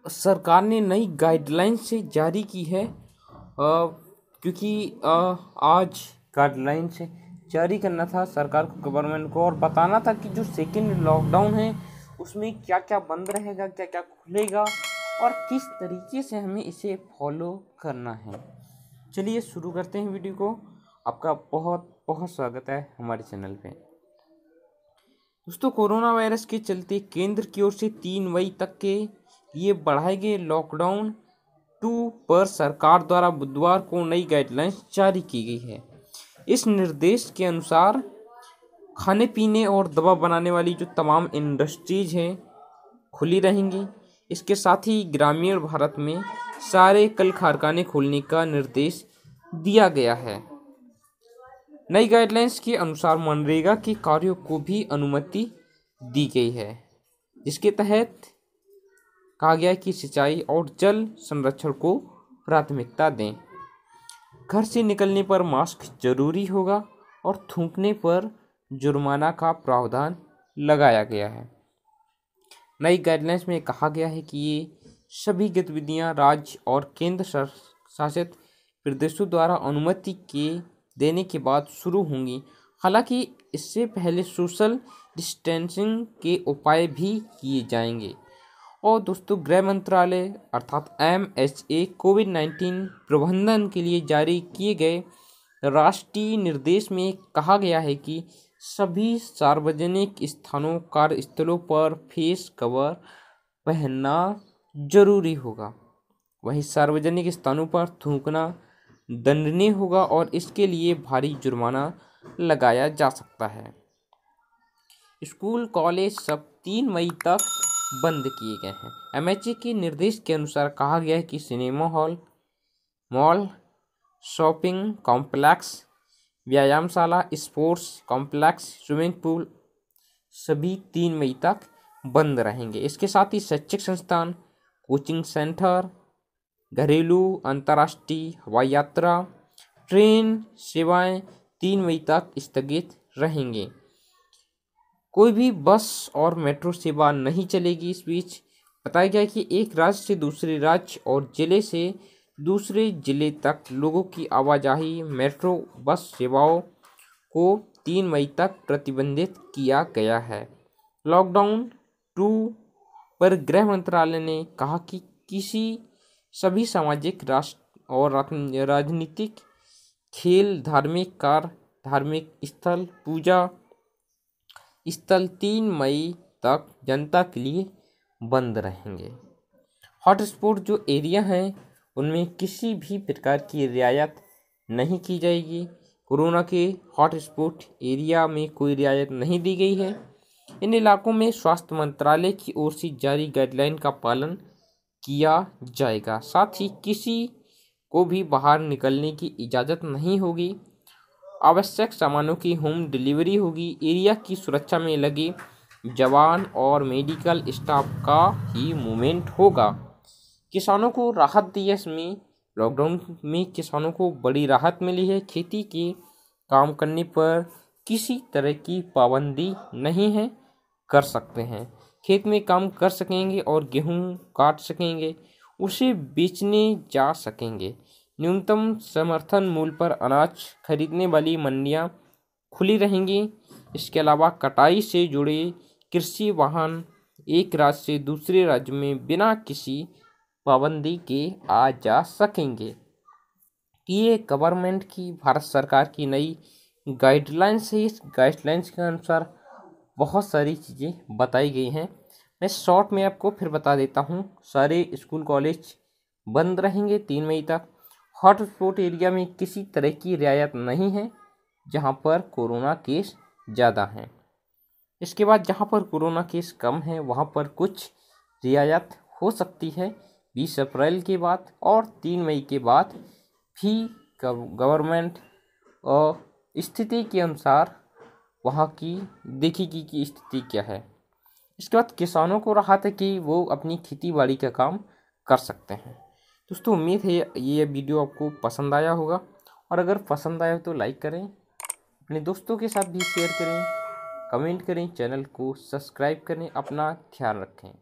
सरकार ने नई गाइडलाइन से जारी की है, क्योंकि आज गाइडलाइन से जारी करना था सरकार को, गवर्नमेंट को, और बताना था कि जो सेकेंड लॉकडाउन है उसमें क्या क्या बंद रहेगा, क्या क्या खुलेगा और किस तरीके से हमें इसे फॉलो करना है। चलिए शुरू करते हैं वीडियो को। आपका बहुत बहुत स्वागत है हमारे चैनल पे। दोस्तों, कोरोना वायरस के चलते केंद्र की ओर से 3 मई तक के लिए बढ़ाए गए लॉकडाउन 2 पर सरकार द्वारा बुधवार को नई गाइडलाइंस जारी की गई है। इस निर्देश के अनुसार खाने पीने और दवा बनाने वाली जो तमाम इंडस्ट्रीज हैं खुली रहेंगी। इसके साथ ही ग्रामीण भारत में सारे कल कारखाने खोलने का निर्देश दिया गया है। नई गाइडलाइंस के अनुसार मनरेगा के कार्यों को भी अनुमति दी गई है, जिसके तहत कहा गया है कि सिंचाई और जल संरक्षण को प्राथमिकता दें। घर से निकलने पर मास्क जरूरी होगा और थूकने पर जुर्माना का प्रावधान लगाया गया है। नई गाइडलाइंस में कहा गया है कि ये सभी गतिविधियां राज्य और केंद्र शासित प्रदेशों द्वारा अनुमति के देने के बाद शुरू होंगी। हालांकि इससे पहले सोशल डिस्टेंसिंग के उपाय भी किए जाएंगे। और दोस्तों, गृह मंत्रालय अर्थात MHA कोविड-19 प्रबंधन के लिए जारी किए गए राष्ट्रीय निर्देश में कहा गया है कि सभी सार्वजनिक स्थानों, कार्यस्थलों पर फेस कवर पहनना जरूरी होगा। वहीं सार्वजनिक स्थानों पर थूकना दंडनीय होगा और इसके लिए भारी जुर्माना लगाया जा सकता है। स्कूल कॉलेज सब 3 मई तक बंद किए गए हैं। MHA के निर्देश के अनुसार कहा गया है कि cinema hall, mall, shopping complex, व्यायामशाला, स्पोर्ट्स कॉम्प्लेक्स, स्विमिंग पूल सभी 3 मई तक बंद रहेंगे। इसके साथ ही शैक्षिक संस्थान, कोचिंग सेंटर, घरेलू, अंतर्राष्ट्रीय हवाई यात्रा, ट्रेन सेवाएं 3 मई तक स्थगित रहेंगे। कोई भी बस और मेट्रो सेवा नहीं चलेगी। इस बीच बताया गया कि एक राज्य से दूसरे राज्य और जिले से दूसरे जिले तक लोगों की आवाजाही मेट्रो बस सेवाओं को 3 मई तक प्रतिबंधित किया गया है। लॉकडाउन 2 पर गृह मंत्रालय ने कहा कि सभी सामाजिक, राष्ट्र और राजनीतिक, खेल, धार्मिक कार्य, धार्मिक स्थल, पूजा स्थल 3 मई तक जनता के लिए बंद रहेंगे। हॉटस्पॉट जो एरिया हैं उनमें किसी भी प्रकार की रियायत नहीं की जाएगी। कोरोना के हॉटस्पॉट एरिया में कोई रियायत नहीं दी गई है। इन इलाकों में स्वास्थ्य मंत्रालय की ओर से जारी गाइडलाइन का पालन किया जाएगा। साथ ही किसी को भी बाहर निकलने की इजाज़त नहीं होगी। आवश्यक सामानों की होम डिलीवरी होगी। एरिया की सुरक्षा में लगे जवान और मेडिकल स्टाफ का ही मूवमेंट होगा। किसानों को राहत दी है। इसमें लॉकडाउन में किसानों को बड़ी राहत मिली है। खेती के काम करने पर किसी तरह की पाबंदी नहीं है, कर सकते हैं। खेत में काम कर सकेंगे और गेहूं काट सकेंगे, उसे बेचने जा सकेंगे। न्यूनतम समर्थन मूल्य पर अनाज खरीदने वाली मंडियां खुली रहेंगी। इसके अलावा कटाई से जुड़े कृषि वाहन एक राज्य से दूसरे राज्य में बिना किसी पाबंदी के आ जा सकेंगे। ये गवर्नमेंट की, भारत सरकार की नई गाइडलाइंस है। इस गाइडलाइंस के अनुसार बहुत सारी चीज़ें बताई गई हैं। मैं शॉर्ट में आपको फिर बता देता हूँ। सारे स्कूल कॉलेज बंद रहेंगे 3 मई तक। हॉटस्पॉट एरिया में किसी तरह की रियायत नहीं है जहाँ पर कोरोना केस ज़्यादा हैं। इसके बाद जहाँ पर कोरोना केस कम है वहाँ पर कुछ रियायत हो सकती है 20 अप्रैल के बाद, और 3 मई के बाद भी गवर्नमेंट स्थिति के अनुसार वहाँ की देखेगी कि स्थिति क्या है। इसके बाद किसानों को राहत है कि वो अपनी खेती बाड़ी का काम कर सकते हैं। दोस्तों, उम्मीद है ये वीडियो आपको पसंद आया होगा, और अगर पसंद आया तो लाइक करें, अपने दोस्तों के साथ भी शेयर करें, कमेंट करें, चैनल को सब्सक्राइब करें। अपना ख्याल रखें।